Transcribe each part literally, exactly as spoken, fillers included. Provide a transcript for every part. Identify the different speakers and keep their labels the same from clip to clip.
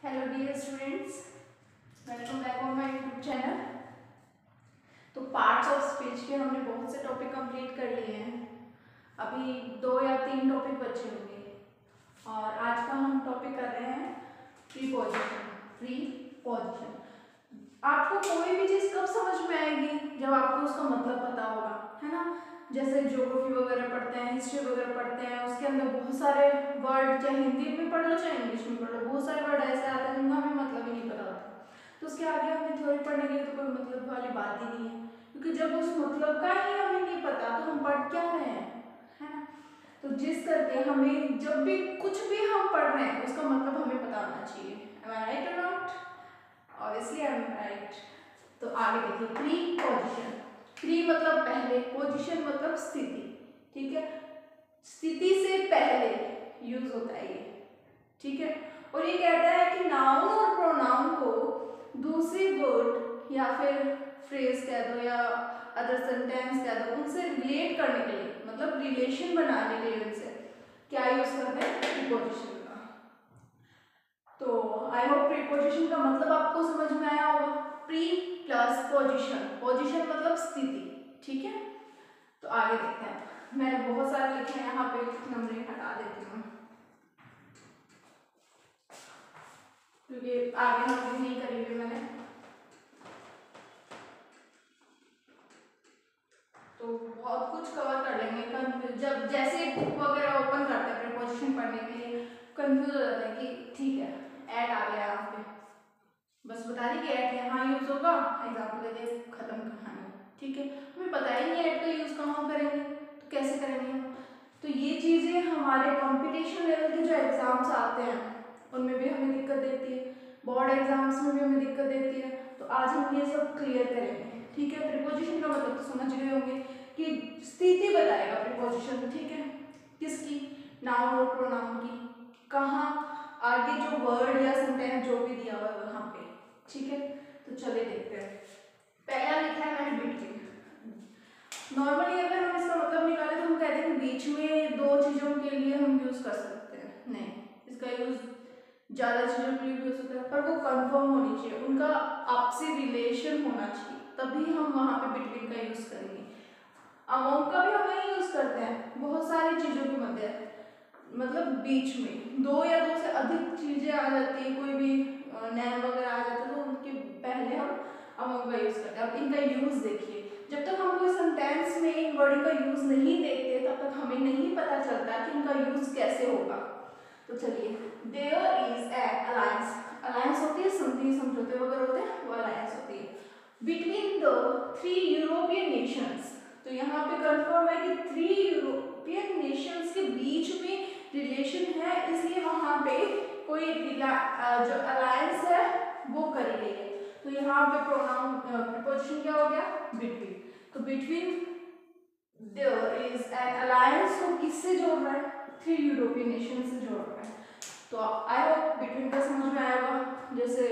Speaker 1: Hello dear students, welcome back on my YouTube channel. तो parts of speech के हमने बहुत से टॉपिक कंप्लीट कर लिए हैं। अभी दो या तीन टॉपिक बचे होंगे और आज का हम टॉपिक कर रहे हैं प्रीपोजिशन। प्रीपोजिशन आपको कोई भी चीज़ कब समझ में आएगी? जब आपको उसका मतलब पता होगा, है ना। जैसे ज्योग्राफी वगैरह पढ़ते हैं, हिस्ट्री वगैरह पढ़ते हैं, उसके अंदर बहुत सारे वर्ड, चाहे हिंदी में पढ़ लो चाहे इंग्लिश में पढ़ लो, बहुत सारे वर्ड ऐसे आते हैं जिनका हमें मतलब ही नहीं पता होता। तो उसके आगे हमें थ्योरी पढ़ने के लिए तो कोई मतलब वाली बात ही नहीं है, क्योंकि जब उस मतलब का ही हमें नहीं पता तो हम पढ़ क्या रहे हैं, है ना। तो जिस करके हमें जब भी कुछ भी हम पढ़ रहे हैं उसका मतलब हमें पता होना चाहिए। Am I right or not? Obviously I am right. तो आगे देखिए, प्रीपोजिशन। प्री मतलब पहले, पोजीशन मतलब स्थिति, ठीक है। स्थिति से पहले यूज होता है ये, ठीक है। और ये कहता है कि नाउन और प्रोनाउन को दूसरी वर्ड या फिर फ्रेज कह दो या अदर सेंटेंस कह दो, उनसे रिलेट करने के लिए, मतलब रिलेशन बनाने के लिए उनसे क्या यूज करते हैं? प्रीपोजिशन का। तो आई होप प्रीपोजिशन का मतलब आपको समझ में आया होगा। प्री प्लस पोजीशन, पोजीशन मतलब स्थिति, ठीक है। तो आगे देखते हैं। मैंने बहुत सारे लिखे हैं यहाँ पे, नंबरिंग हटा देती हूँ क्योंकि आगे नंबरिंग नहीं करी हुई मैंने। तो बहुत कुछ कवर कर लेंगे। जब जैसे बुक वगैरह ओपन करते हैं प्रीपोजिशन पढ़ने के लिए, कंफ्यूज हो जाते हैं कि ठीक है ऐड आ गया यहाँ पे, बस बता दी कि ऐड यहाँ यूज होगा, एग्जाम्पल दे दे, खत्म कहानी, ठीक है। हमें पता ही नहीं ऐड का यूज कहाँ करेंगे, तो कैसे करेंगे हम। तो ये चीजें हमारे कंपटीशन लेवल के जो एग्जाम्स आते हैं उनमें भी हमें दिक्कत देती है, बोर्ड एग्जाम्स में भी हमें दिक्कत देती है। तो आज हम ये सब क्लियर करेंगे, ठीक है। प्रीपोजिशन का मतलब तो समझ गए होंगे कि स्थिति बताएगा प्रीपोजिशन, ठीक है। किसकी? नाउन और प्रोनाउन की। कहाँ? आगे जो वर्ड या सेंटेंस जो भी दिया हुआ है वहां पे, ठीक है। तो चलिए देखते हैं। पहला लिखा है मैंने बिटवीन। नॉर्मली अगर हम इसका मतलब निकाले तो हम कहते हैं कि बीच में दो चीजों के लिए हम यूज कर सकते हैं। नहीं, इसका यूज ज्यादा चीजों के लिए यूज होता है, पर वो कंफर्म होनी चाहिए, उनका आपसी रिलेशन होना चाहिए, तभी हम वहां पे बिटवीन का यूज करेंगे। अमोंग का भी हम वही यूज करते हैं बहुत सारी चीजों के मध्य, मतलब बीच में दो या दो से अधिक चीजें आ जाती है, कोई भी नैन वगैरह आ जाता है तो उनके पहले हम अमोंग का यूज करते हैं। अब इनका यूज देखिए, जब तक हम कोई सेंटेंस में इन वर्ड का यूज नहीं देखते तब तक हमें नहीं पता चलता कि इनका यूज कैसे होगा। तो चलिए, there is an alliance. Alliance होती है संधि, समझौते वगैरह होते हैं, वो अलायंस होती है between the three European nations. तो यहाँ पे कंफर्म है कि थ्री यूरोपियन नेशंस के बीच में रिलेशन है, इसलिए वहां पे कोई जो अलायंस है वो करी गई है। तो यहाँ पे प्रोनाउन प्रीपोजिशन क्या हो गया? बिटवीन। तो between there is an alliance को किससे जोड़ रहा है? थ्री यूरोपियन नेशन से जोड़ रहा है। तो आई होप बिटवीन का समझ में आएगा। जैसे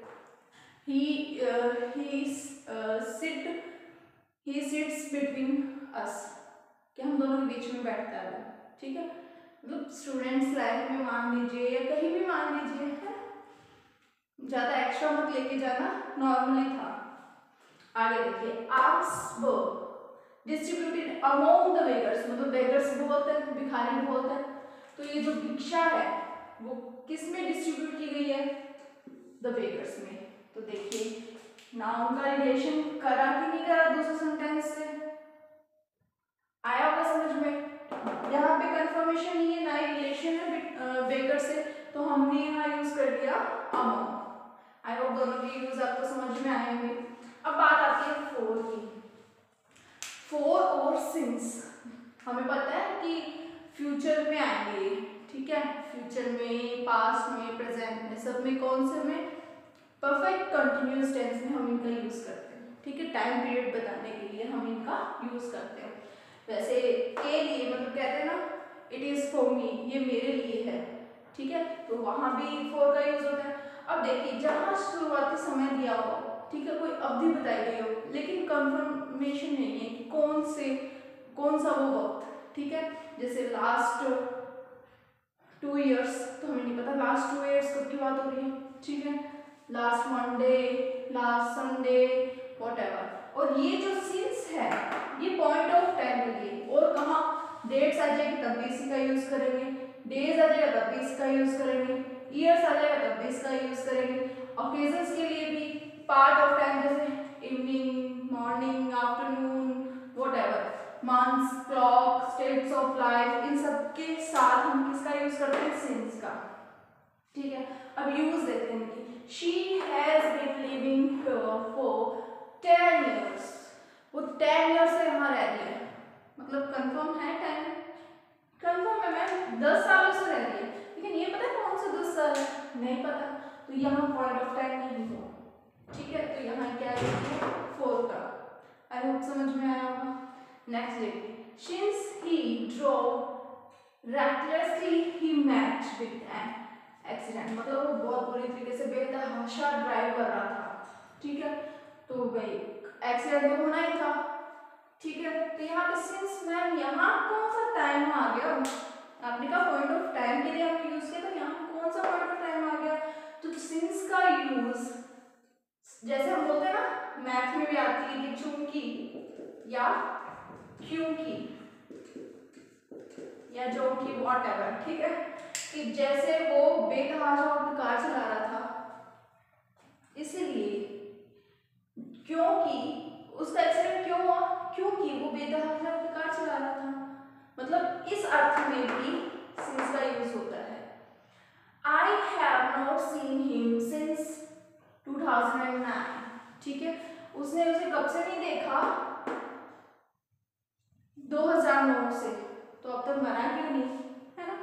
Speaker 1: he he sit he sits between us, कि हम दोनों के बीच में बैठता है वो, ठीक है। मतलब स्टूडेंट्स लाइफ में मान लीजिए या कहीं भी मान लीजिए, है, ज्यादा एक्स्ट्रा मत लेके जाना, नॉर्मली था। आगे देखिए, arms were distributed among the beggars, मतलब बेगर्स बहुत है, भिखारी बहुत है, तो ये जो भिक्षा है वो किस में डिस्ट्रीब्यूट की गई है? द बेगर्स में। तो देखिए नाउन का रिलेशन करा कि नहीं करा दूसरे सेंटेंस से? आया होगा समझ में। यहाँ पे कंफर्मेशन नहीं है, ना ही रिलेशन है बेगर से, तो हमने यहाँ यूज कर दिया अमोंग। आई होप दोनों के यूज आपको समझ में आए होंगे। अब बात आती है फोर की। फोर और सिंस हमें पता है कि फ्यूचर में आएंगे, ठीक है। फ्यूचर में, पास्ट में, प्रेजेंट में, सब में कौन से में? परफेक्ट कंटिन्यूअस टेंस में हम इनका यूज करते हैं, ठीक है। टाइम पीरियड बताने के लिए हम इनका यूज करते हैं। वैसे के लिए मतलब कहते हैं ना, इट इज फॉर मी, ये मेरे लिए है, ठीक है। तो वहां भी फॉर का यूज होता है। अब देखिए, जहां शुरुआती समय दिया हो, ठीक है, कोई अवधि बताई गई हो, लेकिन कंफर्मेशन नहीं है कि कौन से कौन सा वो वक्त, ठीक है। जैसे लास्ट टू इयर्स, तो हमें नहीं पता लास्ट टू इयर्स कब की बात हो रही है, ठीक है, last Monday, last Sunday, whatever. और ये जो सिंस है ये पॉइंट ऑफ टाइम के लिए, और कहाँ डेट्स आ जाएगी तब भी इसी का यूज करेंगे, डेज आ जाएगा तब भी इसका यूज करेंगे, ईयर्स आ जाएगा तब भी इसका यूज करेंगे। ओकेजन्स के लिए भी पार्ट ऑफ टाइम जैसे evening, morning, afternoon, whatever, months, clock, states of life, इन सब के साथ हम किसका यूज करते हैं, सिंस का। ठीक है, अब यूज देखते हैं कि she has been living for ten years, वो टेन ईयर्स से यहाँ रह रही है, मतलब कंफर्म है टेन, कंफर्म है मैम दस सालों से रह रही है, लेकिन ये पता है कौन से दस साल है, नहीं पता, तो यहाँ पॉइंट ऑफ टाइम नहीं हो। ठीक है, तो यहाँ क्या है, फोर का। आई होप समझ में आया होगा। नेक्स्ट देखिए, since he drove recklessly he met with an accident, मतलब वो बहुत बुरी तरीके से बेतहाशा ड्राइव कर रहा था। ठीक है, तो भाई एक्सीडेंट तो होना ही था। ठीक है, तो यहाँ पे सिंस मैम यहाँ कौन सा टाइम आ गया, आपने कहा पॉइंट ऑफ टाइम के लिए हमने यूज किया, तो यहाँ कौन सा पॉइंट ऑफ टाइम आ गया, तो सिंस का यूज जैसे हम बोलते हैं ना मैथ में भी आती है कि चूंकि या क्योंकि या जो कि व्हाटएवर। ठीक है, कि जैसे वो बेतहाशा होकर कार चला रहा था, इसलिए क्योंकि उसका एक्सीडेंट क्यों हुआ, क्योंकि वो बेतहाशा होकर कार चला रहा था, मतलब इस अर्थ में भी सिंस का यूज होता है। I have not seen him since two thousand nine. ठीक है, उसने उसे कब से नहीं देखा, दो हज़ार नौ से, तो अब तक मरा क्यों नहीं, है ना,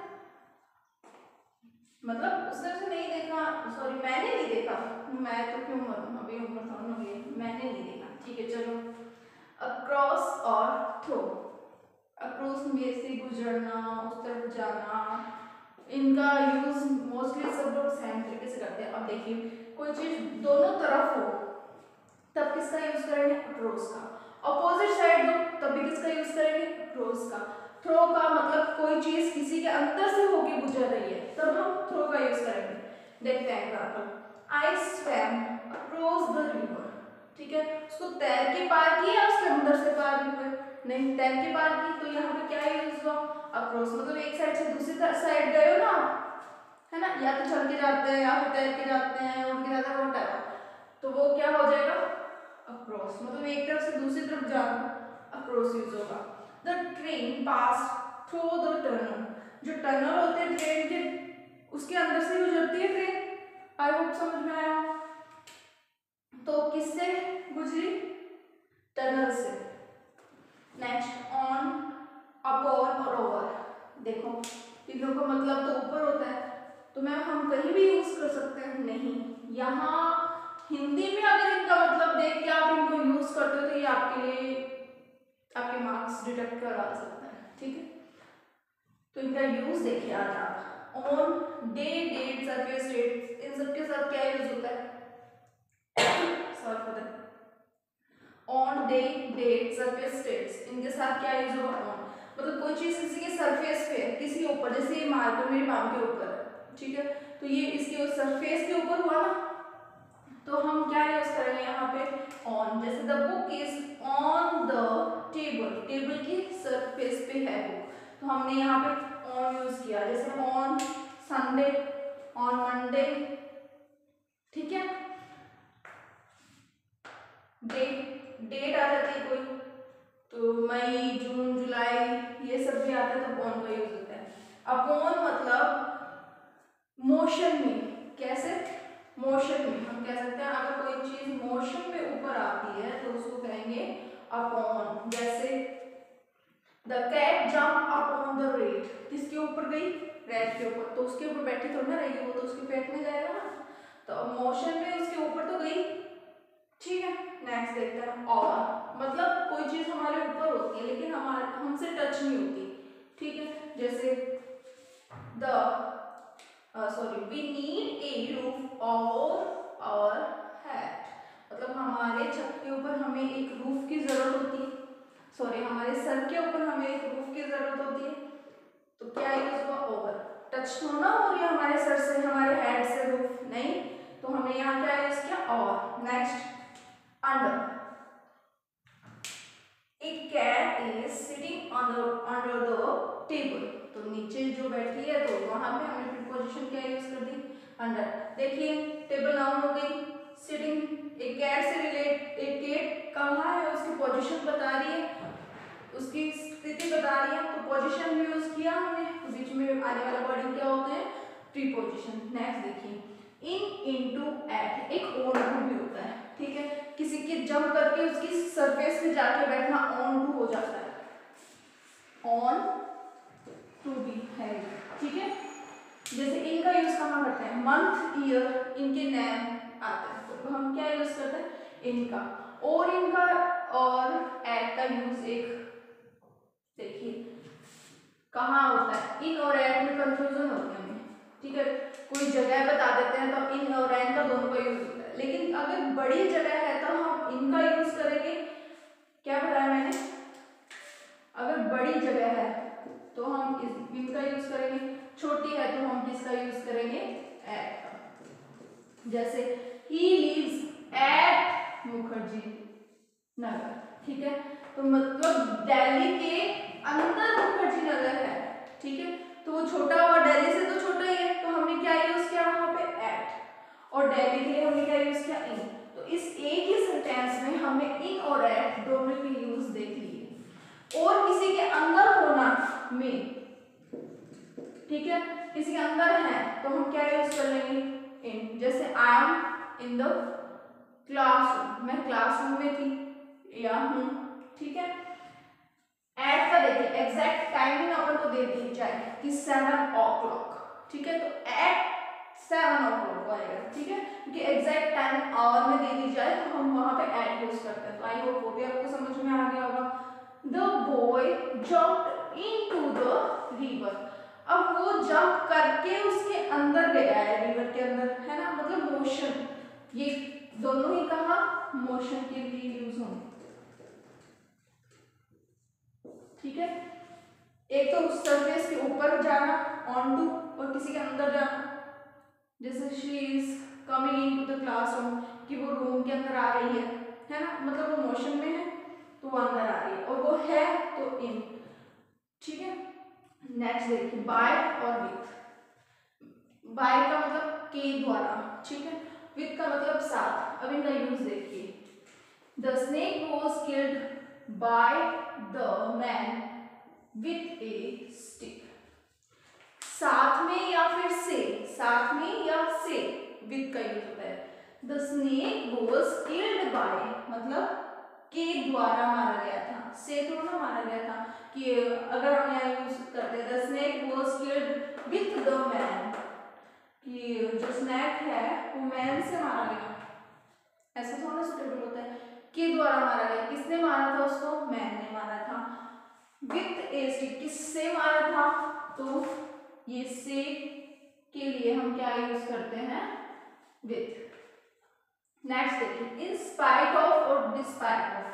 Speaker 1: मतलब उसने उसे नहीं देखा, सॉरी मैंने नहीं देखा, मैं तो क्यों मरूं, अभी उम्र था ना, मैंने नहीं देखा। ठीक है, चलो अक्रॉस और थ्रो, अक्रॉस में से गुजरना, उस तरफ जाना, इनका यूज मोस्टली सब लोग सेम तरीके से करते हैं। अब देखिए कोई चीज दोनों तरफ हो तब किसका यूज करेंगे, अक्रॉस का, अपोजिट साइड दो तब भी किसका यूज करेंगे, अक्रॉस का। थ्रो का मतलब कोई चीज किसी के अंदर से होके गुजर रही है तब हम थ्रो का यूज करेंगे। देखते हैं example, I swam across the river. ठीक है, उसको तैर के पार किया, उसके अंदर से पार हुए, नहीं तैर के पार की, तो यहाँ पे क्या यूज हुआ, अक्रॉस, मतलब एक साइड से दूसरी साइड गए हो ना, है ना, या तो चल के जाते हैं या फिर तैर के जाते हैं, उड़ के जाते हैं, व्हाटएवर, तो वो क्या हो जाएगा, अक्रॉस, मतलब एक तरफ से दूसरी तरफ जाना, अक्रॉस यूज होगा। The train pass through the tunnel, जो टनल होते हैं ट्रेन के उसके अंदर से गुजरती है ट्रेन। आई होप समझ में आया। तो किससे गुजरी, टनल से। नेक्स्ट ऑन, अपॉन और ओवर, देखो तीनों का मतलब तो ऊपर होता है, तो मैम हम कहीं भी यूज कर सकते हैं, नहीं, यहाँ हिंदी में अगर इनका मतलब देख के आप इनको यूज करते हो तो ये आपके लिए आपके मार्क्स डिडक्ट करा सकता है। ठीक है, तो इनका यूज देखिए आज आप, on, day, date, surface, date, इन सब के साथ क्या यूज होता है, sorry for that, on, day, date, surface, dates, इनके साथ क्या यूज होगा, ऑन, मतलब कोई चीज किसी के सरफेस पे, किसी के ऊपर, जैसे ये मार्कर मेरे पाम के ऊपर है, ठीक है, तो ये इसके सरफेस के ऊपर हुआ ना, तो हम क्या यूज करेंगे यहाँ पे, ऑन, जैसे the book is on the table, table की सरफेस पे है बुक, तो हमने यहाँ पे ऑन यूज किया, जैसे ऑन संडे, ऑन मंडे। ठीक है, डेट, डेट आ जाती है कोई, तो मई, जून, जुलाई, ये सब भी आता है, तो ऑन का यूज होता है। अपॉन मतलब मोशन में, कैसे, मोशन में हम कह सकते हैं, अगर कोई चीज मोशन में ऊपर आती है तो उसको कहेंगे अपॉन, जैसे the cat jump upon the rat, किसके ऊपर गई, रेट के ऊपर, तो उसके ऊपर बैठी थोड़ी ना रहेगी, वो तो उसके पेट में जाएगा ना, तो मोशन में उसके ऊपर तो गई। ठीक है, नेक्स्ट देखते हैं, और मतलब कोई चीज हमारे ऊपर होती है लेकिन हमारे हमसे टच नहीं होती। ठीक है, जैसे the sorry we need a roof over our head, मतलब हमारे छत के ऊपर हमें एक रूफ की जरूरत होती है, सॉरी हमारे सर के ऊपर हमें एक रूफ की जरूरत होती है, तो क्या यूज हुआ, ओवर, टच तो ना हो रही हमारे सर से, हमारे हेड से रूफ, नहीं, हमने यहाँ क्या यूज किया, और। Next under, A cat is sitting on the under the table, तो नीचे जो बैठी है तो वहां पे हमने प्रीपोजिशन क्या यूज कर दी, अंडर। देखिए टेबल नाउन हो गई, सिटिंग एक कैट से रिलेट, एक कैट कहाँ है उसकी पोजीशन बता रही है, उसकी स्थिति बता रही है, तो पोजीशन भी यूज किया हमने, तो बीच में आने वाला वर्डिंग क्या होते हैं, प्रीपोजिशन। नेक्स्ट देखिए इन, इनटू, एट, एक ऑन टू भी होता है, ठीक है, किसी की जंप करके उसकी सरफेस पे जाके बैठना ऑन टू हो जाता है, ऑन टू भी है, ठीक है। जैसे इनका यूज कहाँ करते हैं, मंथ, ईयर, इनके नेम आते हैं तो हम क्या यूज करते हैं, इनका। और इनका और एट का यूज एक देखिए कहाँ होता है, इन और एट में कंफ्यूजन होती है हमें, ठीक है, कोई जगह बता देते हैं तो इन और एट का दोनों का यूज होता है, लेकिन अगर बड़ी जगह है तो हम इनका यूज करेंगे, क्या बताया मैंने, अगर बड़ी जगह है तो हम इस इनका यूज करेंगे, छोटी है तो हम किसका यूज करेंगे, एट का। जैसे he lives at Mukherjee Nagar, ठीक है, तो मतलब दिल्ली के अंदर मुखर्जी नगर है, ठीक है, तो वो छोटा हुआ, दिल्ली से तो छोटा ही है, तो हमने क्या यूज किया वहां पे, एट, और दिल्ली के लिए हमने क्या यूज किया, इन। तो इस एक ही सेंटेंस में हमने इन और एट दोनों के यूज देख लिए। और किसी के अंदर होना में, ठीक है, किसी के अंदर है तो हम क्या यूज कर लेंगे, इन। जैसे I am in the classroom, मैं क्लासरूम में थी या हूं, ठीक है। एट का देखिए एग्जैक्ट टाइमिंग अपन को दे दी जाए कि सेवन ओ क्लॉक, ठीक है, तो एट सेवन ओ क्लॉक आएगा, ठीक है, क्योंकि एग्जैक्ट टाइम आवर में दे दी जाए तो हम वहां पे एट यूज करते हैं। तो आई होप वो भी आपको समझ में आ गया होगा। The boy jumped into the river, अब वो जंप करके उसके अंदर गया है, रिवर के अंदर, है ना, मतलब मोशन, ये दोनों ही कहा मोशन के लिए यूज होंगे, ठीक है। एक तो उस सरफेस के ऊपर जाना ऑन टू, और किसी के अंदर जाना, जैसे she is coming into the classroom, कि वो रूम के अंदर आ रही है, है ना, मतलब वो मोशन में है तो वो अंदर आ रही है, और वो है तो इन, ठीक है। नेक्स्ट देखिए बाय और विथ, बाय का मतलब के द्वारा, ठीक है, विथ का मतलब साथ। अब इनका यूज देखिए, the snake was killed by the man with a stick, साथ में या फिर से, साथ में या से विथ का यूज होता है। The snake was killed by मतलब के द्वारा मारा गया था, से तो ना मारा गया था, कि अगर हम यहाँ यूज करते हैं the snake was killed with the man, कि जो स्नेक है वो मैन से मारा गया, ऐसा थोड़ा सुटेबल होता है, के द्वारा मारा गया, किसने मारा था उसको, मैन ने मारा था। विथ ए स्टिक, किससे मारा था, तो ये से के लिए हम क्या यूज करते हैं, विथ। नेक्स्ट देखिए इन स्पाइट ऑफ और डिस्पाइट ऑफ,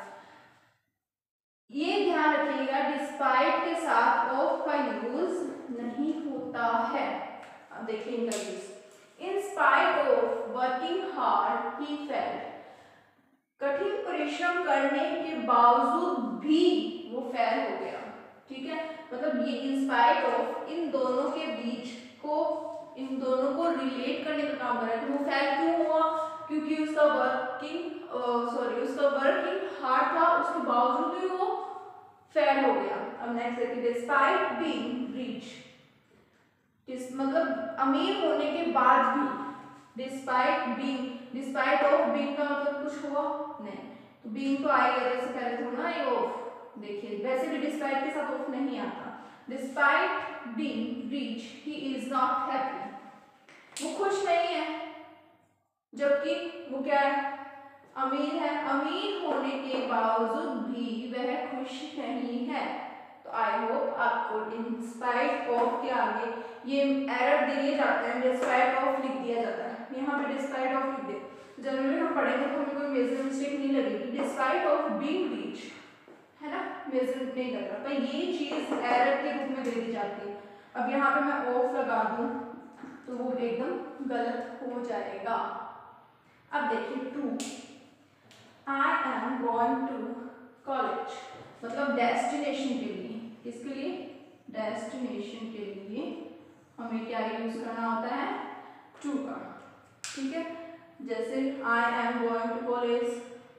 Speaker 1: ये ध्यान रखिएगा डिस्पाइट के साथ ऑफ का यूज नहीं होता है। अब देखिए इनका use, in spite of working hard he felt, कठिन परिश्रम करने के बावजूद भी वो फेल हो गया, ठीक है, मतलब ये इन स्पाइट ऑफ इन दोनों के बीच को, इन दोनों को रिलेट करने का काम कर रहा है। वो फेल क्यों हुआ, क्योंकि उसका वर्किंग सॉरी उसका वर्किंग हार्ड था, उसके बावजूद भी वो फेल हो गया। अब नेक्स्ट देखिए डिस्पाइट बीइंग रिच, इस मतलब अमीर होने के बाद भी, despite being, despite of being का मतलब कुछ हुआ नहीं, तो बीइंग तो आएगा, जैसे पहले थोड़ा ना ये ऑफ, देखिए वैसे भी डिस्पाइट के साथ ऑफ नहीं आता। Despite being rich he is not happy, वो खुश नहीं है, जबकि वो क्या है, अमीर है, अमीर होने के बावजूद भी वह खुश नहीं है। तो आई होप आपको इन स्पाइट ऑफ के आगे ये एरर दिए जाते हैं, डिस्पाइट ऑफ लिख दिया जाता है, यहाँ पे डिस्पाइट ऑफ लिख दे, जनरली हम पढ़ेंगे तो हमें कोई मेजर मिस्टेक नहीं लगेगी, डिस्पाइट ऑफ बीइंग रिच, है ना, मेजर नहीं लग रहा, पर ये चीज एरर के रूप में दे दी जाती है। अब यहाँ पे मैं ऑफ लगा दूं तो वो एकदम गलत हो जाएगा। अब देखिए to, I am going to college, मतलब डेस्टिनेशन के लिए, किसके लिए, डेस्टिनेशन के लिए हमें क्या यूज करना होता है, टू का, ठीक है। जैसे I am going to college,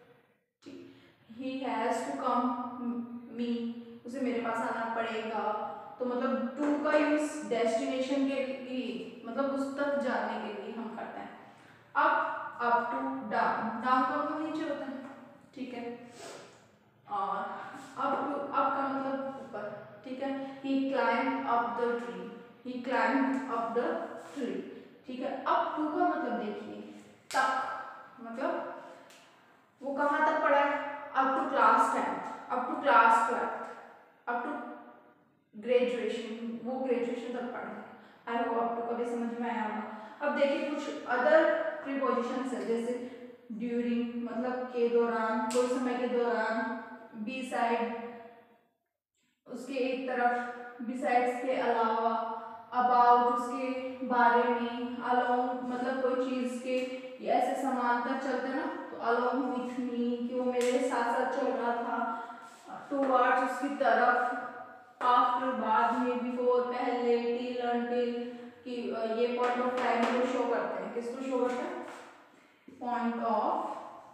Speaker 1: he has to come me, उसे मेरे पास आना पड़ेगा, तो मतलब टू का यूज डेस्टिनेशन के लिए, मतलब उस तक जाने के लिए हम करते हैं। Up, up to down, down का मतलब नीचे होता है, ठीक है। और अप टू, अप का मतलब ऊपर, ठीक है। He climb up the tree, he climb up the tree, ठीक है। अप टू का मतलब देखिए तक, मतलब वो कहाँ तक पढ़ा है, up to class tenth, up to class twelfth, up to graduation, वो ग्रेजुएशन तक पढ़ा है। आई होप आपको कभी समझ में आया होगा। अब देखिए कुछ अदर प्रीपोजिशंस है, जैसे ड्यूरिंग, मतलब के दौरान, कोई समय के दौरान, बी साइड, उसके एक तरफ, बिसाइड्स के अलावा, अबाउट उसके बारे में, अलोंग मतलब कोई चीज के ऐसे समांतर चलते ना, तो अलोंग विथ मी कि वो मेरे साथ साथ चल रहा था, टुवर्ड्स उसकी तरफ, आफ्टर बाद में, बिफोर पहले, टिल अनटिल कि ये पॉइंट ऑफ टाइम को शो करते हैं, किसको शो करते हैं, पॉइंट ऑफ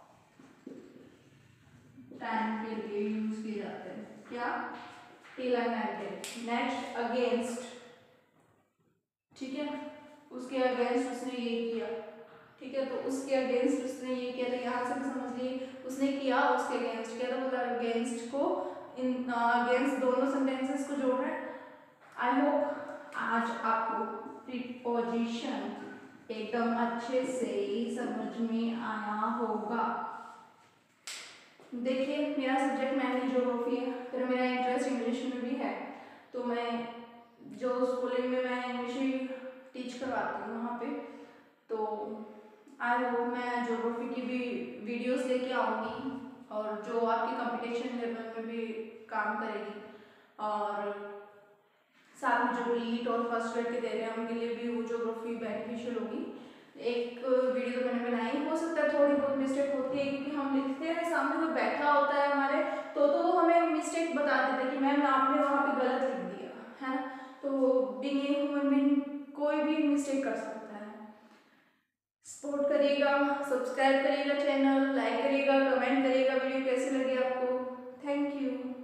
Speaker 1: टाइम के लिए यूज किए जाते हैं, क्या, till and until. Next against, ठीक है, उसके अगेंस्ट उसने ये किया, ठीक है, तो उसके अगेंस्ट उसने ये किया, तो यहाँ से भी समझ लिए उसने किया, उसके अगेंस्ट किया, तो मतलब अगेंस्ट को इन अगेंस्ट दोनों सेंटेंसेस को जोड़ रहे हैं। आई होप आज आपको प्रीपोजिशन एकदम अच्छे से समझ में आया होगा। देखिए मेरा सब्जेक्ट मैथ्स ज्योग्राफी है, फिर मेरा इंटरेस्ट इंग्लिश में भी है, तो मैं जो स्कूलिंग में मैं इंग्लिश ही टीच करवाती हूँ वहाँ पे, तो आई होप मैं ज्योग्राफी की भी वीडियोस लेके आऊँगी, और जो आपके कंपटीशन लेवल में भी काम करेगी, और साथ में जो नीट और फर्स्ट ग्रेड के दे रहे हैं उनके लिए भी वो ज्योग्राफी बेनिफिशियल होगी। एक वीडियो तो मैंने बनाई, हो सकता है थोड़ी बहुत मिस्टेक होती है, क्योंकि हम लिखते हैं, सामने कोई बैठा होता है हमारे, तो तो वो हमें मिस्टेक बता देते हैं कि मैम आपने वहाँ पे गलत लिख दिया है ना, तो बीइंग ए ह्यूमन बीइंग कोई भी मिस्टेक कर सकता है। सपोर्ट करिएगा, सब्सक्राइब करिएगा, चैनल लाइक करिएगा, कमेंट करिएगा, वीडियो कैसी लगी आपको। Thank you.